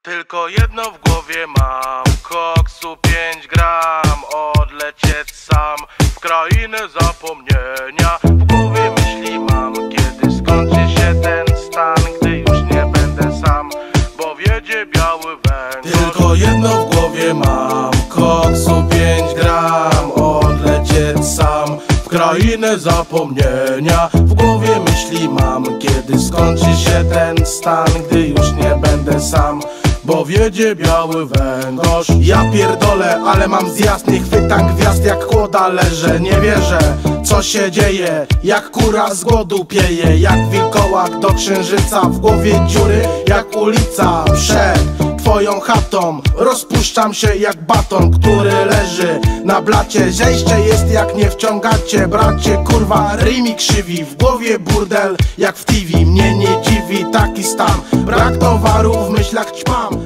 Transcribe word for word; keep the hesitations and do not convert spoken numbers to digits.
Tylko jedno w głowie mam, koksu pięć gram, odlecieć sam w krainę zapomnienia. W głowie myśli mam, kiedy skończy się ten stan, gdy już nie będę sam, bo wiedzie biały węgorz. Tylko jedno w głowie mam, koksu pięć gram, odlecieć sam w krainę zapomnienia. W głowie myśli mam, kiedy skończy się ten stan, gdy już nie będę sam, bo wiedzie biały węgorz. Ja pierdolę, ale mam zjazd, nie chwytam gwiazd jak kłoda leżę. Nie wierzę, co się dzieje, jak kura z głodu pieje, jak wilkołak do księżyca, w głowie dziury jak ulica. Przed twoją chatą rozpuszczam się jak baton, który leży na blacie. Zejście jest jak nie wciągacie, bracie, kurwa, ryj mi krzywi. W głowie burdel jak w T V, mnie nie dziwi taki stan. Brak towaru, w myślach ćpam,